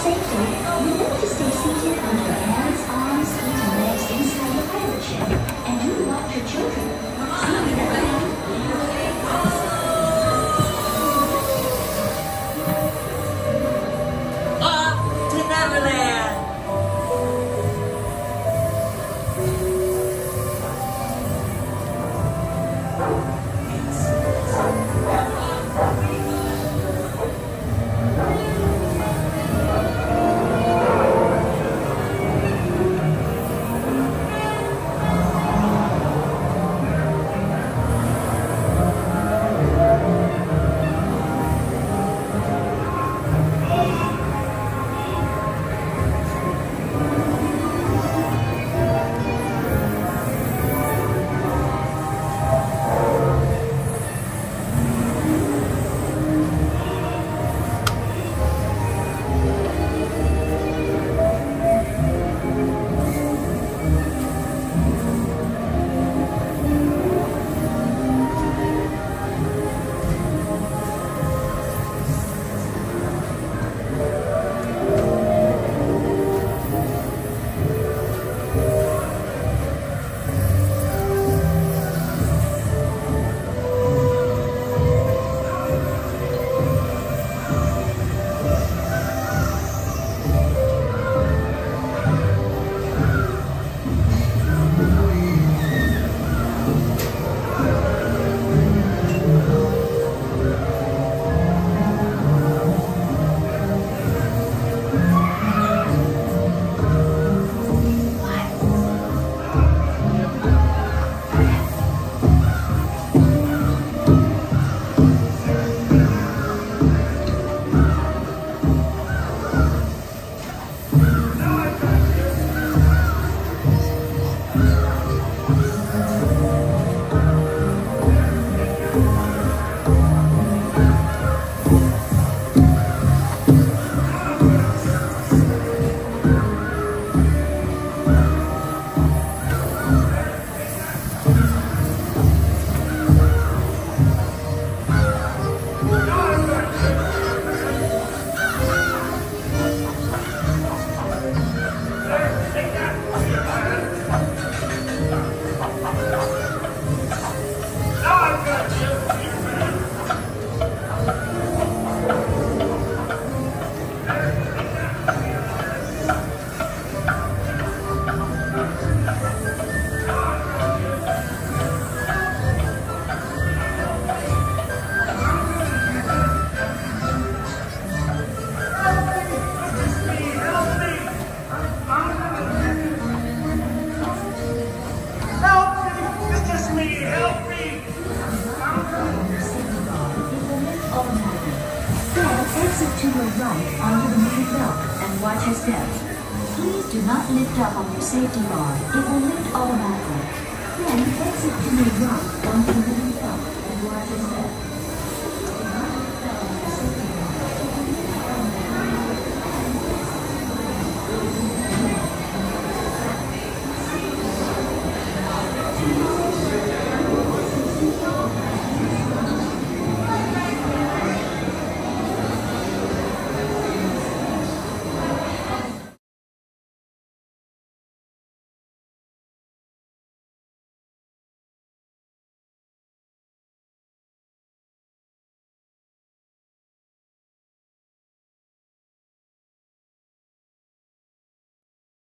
safety, remember to stay seated with your hands, arms, feet, and legs inside the pilot ship. And do watch your children. See you then. Off to Neverland! To your right onto the main belt and watch your steps. Please do not lift up on your safety bar. It will lift automatically. Then exit to your right onto the main belt and watch your steps.